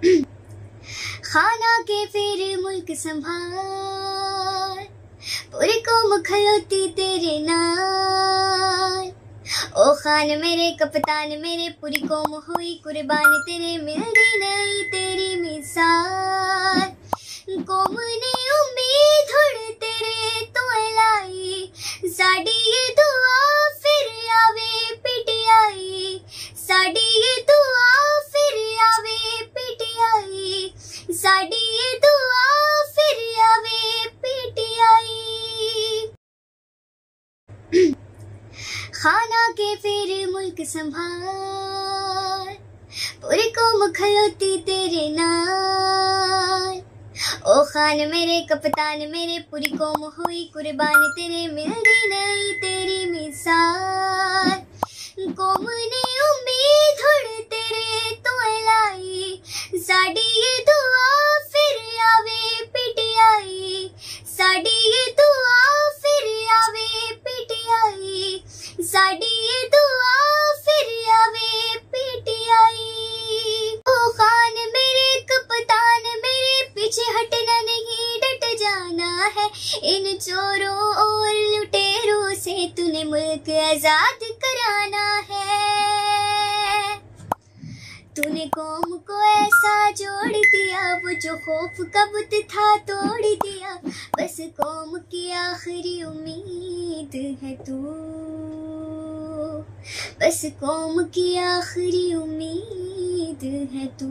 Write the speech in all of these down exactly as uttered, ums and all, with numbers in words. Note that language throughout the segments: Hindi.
खाना के फिर मुल्क संभाल, पूरी कौम खलोती तेरे नाल। ओ खान मेरे कप्तान मेरे, पूरी कौम हुई कुर्बान तेरे, मिलदी नहीं तेरी मिसाल। कौम ने उम्मीद हुण तेरे तो लाई, साडी ये दुआ फिर आवे पिटियाई, साडी ये दुआ फिर आवे पिटियाई, साडी ये दुआ फिर आवे पिटियाई। खाना के फिर मुल्क संभाल, पूरी कौम खलोती तेरे नाल। ओ खान मेरे कप्तान मेरे, पूरी कौम हुई कुर्बान तेरे, मिलदी नहीं तेरी मिसाल। कौम ने उम्मीद हुण तेरे तो लाई, साडी ये दुआ फिर आवे पिटियाई, साडी ये दुआ फिर आवे पिटियाई, साडी ये दुआ फिर आवे पिटियाई। ओ खान मेरे कप्तान मेरे, पीछे हटना नहीं डट जाना है, इन चोरों और लुटेरों से तूने मुल्क आजाद कराना है। तूने कौम को ऐसा जोड़ दिया, वो जो खौफ का बुत था तोड़ दिया, बस कौम की आखिरी उम्मीद है तू, बस कौम की आखिरी उम्मीद है तू।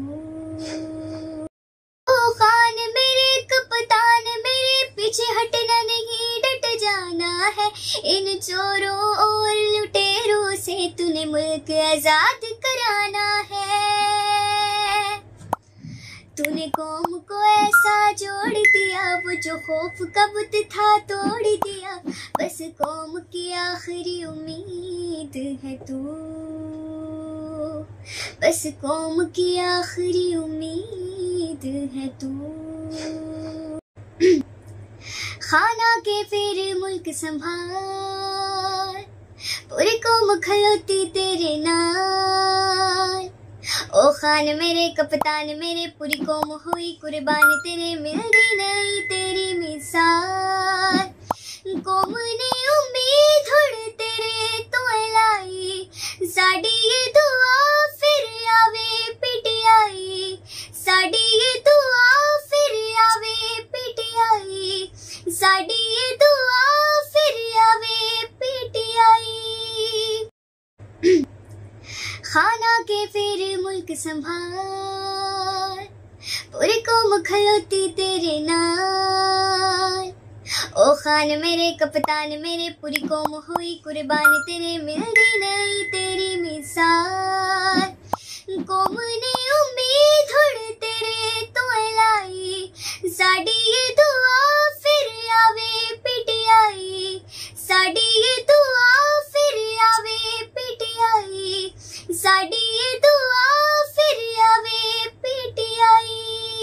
ओ खान मेरे कप्तान मेरे, पीछे हटना नहीं डट जाना है, इन चोरों और लुटेरों से तूने मुल्क आजाद कराना है। तूने कौम को ऐसा जोड़ दिया, वो जो खौफ का बुत था तोड़ दिया, बस कौम की आखिरी उम्मीद है तू, बस कौम की आखिरी उम्मीद है तू। खाना के फिर मुल्क संभाल, पूरी कौम खलोती तेरे नाल। ओ खान मेरे कप्तान मेरे, पूरी कौम हुई कुर्बान तेरे, मिलदी नहीं तेरी मिसाल। कौम ने उम्मीद हुण तेरे तो लाई, साडी ये दुआ फिर आवे पिटियाई, साडी ये दुआ फिर आवे पिटियाई, साडी ये दुआ फिर आवे पिटियाई। खाना के फिर मुल्क संभाल, पूरी कौम खलोती तेरे नाल। ओ खान मेरे कप्तान मेरे, पूरी कौम हुई कुर्बान तेरे, मिलदी नहीं तेरी मिसाल। कौम ने उम्मीद हुण तेरे तो लाई, साडी ये दुआ फिर आवे पिटियाई, साडी ये दुआ फिर आवे पिटियाई, साडी ये दुआ फिर आवे पिटियाई।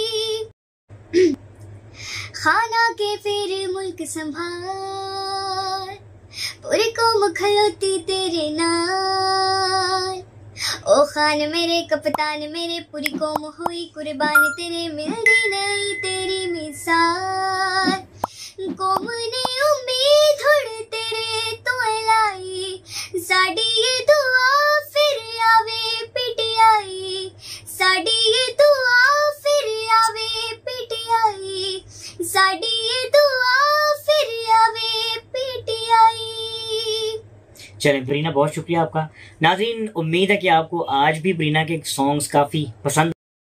खाना के फिर मुल्क संभाल, पूरी कौम खलोती तेरे नाल। ओ खान मेरे कप्तान मेरे, पूरी कौम हुई कुर्बान तेरे, मिलदी नहीं तेरी मिसाल। कौम ने उम्मीद हुण तेरे तो लाई, साडी ये दुआ फिर आवे पिटियाई, साडी ये दुआ फिर आवे पिटियाई, साडी ये दुआ फिर आवे पिटियाई। चलें ब्रीना, बहुत शुक्रिया आपका। नाज़रीन, उम्मीद है कि आपको आज भी ब्रीना के सॉन्ग्स काफी पसंद।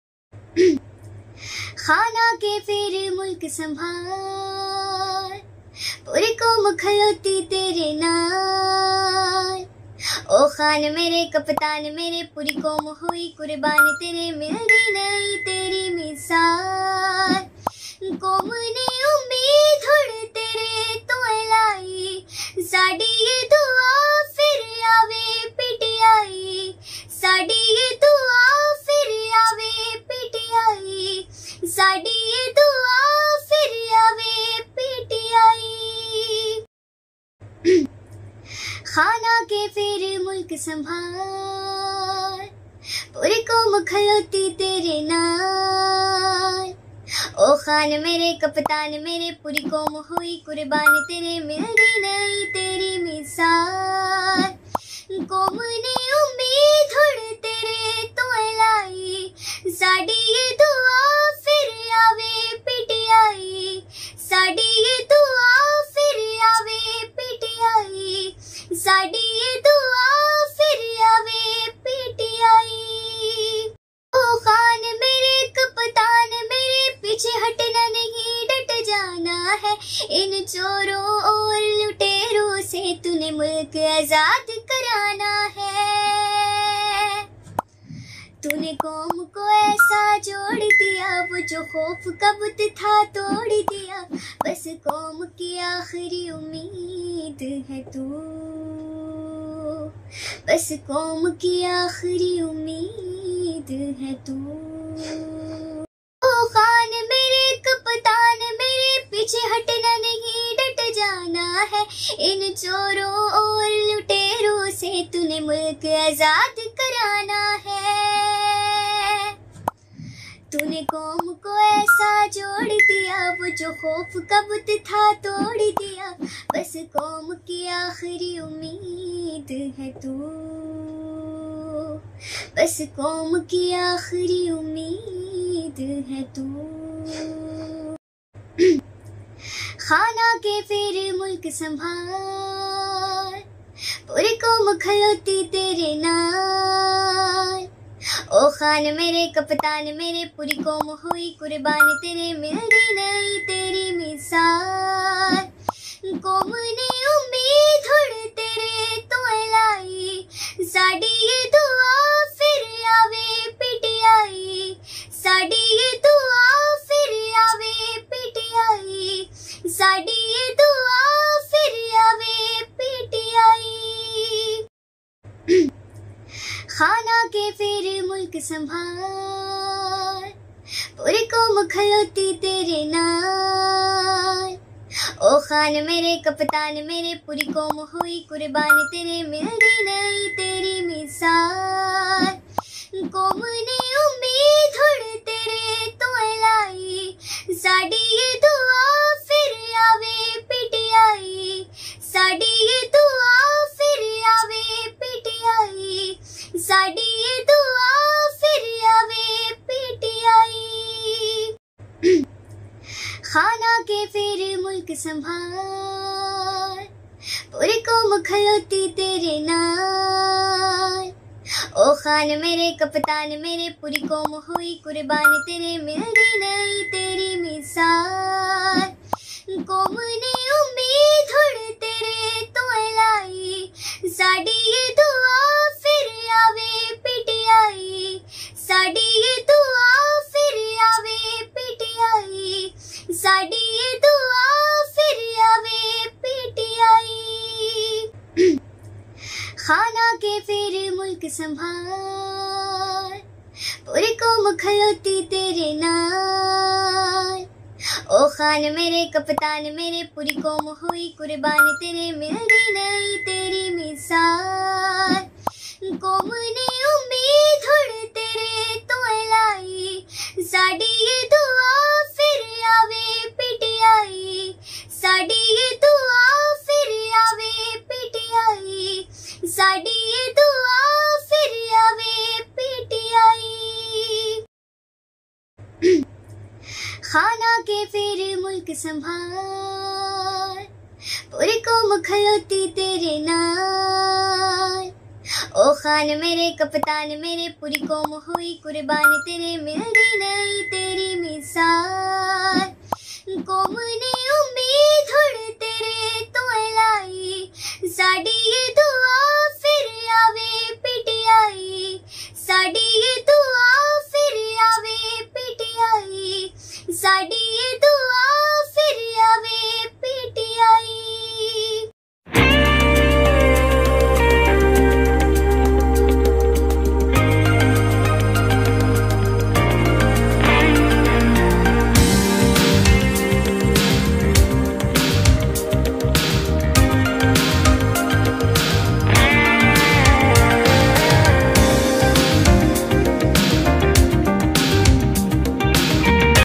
खाना के फिर मुल्क संभाल, पूरी कौम खलोती तेरे नाल। ओ खान मेरे कप्तान मेरे, पूरी कौम हुई कुर्बान तेरे, मिलदी नहीं तेरी मिसाल। कौम ने उम्मीद हुण तेरे तो लाई, साडी ये दुआ फिर आवे पिटियाई, साडी ये दुआ फिर आवे पिटियाई, साडी ये दुआ फिर आवे पिटियाई। खाना के फिर मुल्क संभाल, पूरी कौम खलोती तेरे नाल। खान मेरे कप्तान मेरे पूरी कौम हुई कुर्बान तेरे मिलदी नहीं तेरी मिसाल कौम ने उम्मीद हुण तेरे तो लाई साडी ये दुआ फिर आवे पिटियाई साडी ये दुआ फिर आवे पिटियाई साडी ये दुआ फिर आवे पिटियाई ओ खान मेरे कप्तान मेरे पीछे हटना नहीं डट जाना है इन चोरों और लुटेरों से तूने मुल्क आजाद कराना है तूने कौम को ऐसा जोड़ दिया वो जो खौफ का बुत था तोड़ दिया बस कौम की आखिरी उम्मीद है तू बस कौम की आखिरी उम्मीद है तू ओ खान मेरे कप्तान मेरे पीछे हटना नहीं डट जाना है इन चोरों और लुटेरों से तूने मुल्क आजाद कराना है तूने कौम को ऐसा जोड़ दिया वो जो खौफ का बुत था तोड़ दिया बस कौम की आखिरी उम्मीद है तू बस कौम की आखिरी उम्मीद है तू खाना के फिर मुल्क संभाल पूरी कौम खलोती तेरे नाल ओ खान मेरे कप्तान मेरे पूरी कौम हुई कुर्बान तेरे मिलदी नहीं तेरी मिसाल कौम ने उम्मीद हुण तेरे तो लाई साडी ये दुआ फिर आवे पिटियाई साडी ये दुआ फिर आवे पिटियाई साडी ये दुआ फिर आवे पिटियाई खाना के फिर मुल्क संभाल पूरी कौम खलोती तेरे नाल ओ खान मेरे कप्तान मेरे पूरी कौम हुई कुर्बान तेरे मिलदी नहीं तेरी मिसाल कौम ने उम्मीद हुण तेरे तो लाई साडी ये दुआ फिर आवे पिटियाई साडी ये दुआ फिर आवे पिटियाई साडी ये दुआ फिर आवे पिटियाई खाना के फिर मुल्क संभाल पूरी कौम खलोती तेरे नाल ओ खान मेरे कप्तान मेरे पूरी कौम हुई कुर्बान तेरे मिलदी नहीं तेरी मिसाल कौम ने उम्मीद हुण तेरे तो लाई साडी ये दुआ फिर आवे पिटियाई साडी ये दुआ फिर आवे पिटियाई साडी ये दुआ फिर आवे पिटियाई खाना के फिर मुल्क संभाल पूरी कौम खलोती तेरे नाल ओ खान मेरे कप्तान मेरे पूरी कौम हुई कुर्बान तेरे मिलदी नहीं तेरी मिसाल कौम ने उम्मीद हुण तेरे तो लाई साडी ये दुआ फिर आवे पिटियाई साडी ये दुआ फिर आवे पिटियाई साडी ये दुआ फिर आवे पिटियाई खाना के फिर मुल्क संभाल पूरी कौम खलोती तेरे नाल ओ खान मेरे कप्तान मेरे पूरी कौम हुई कुर्बान तेरे मिलदी नहीं तेरी मिसाल कौम ने उम्मीद हुण तेरे तो लाई साडी ये दुआ फिर आवे पिटियाई साडी ये दुआ फिर आवे पिटियाई साडी ये दुआ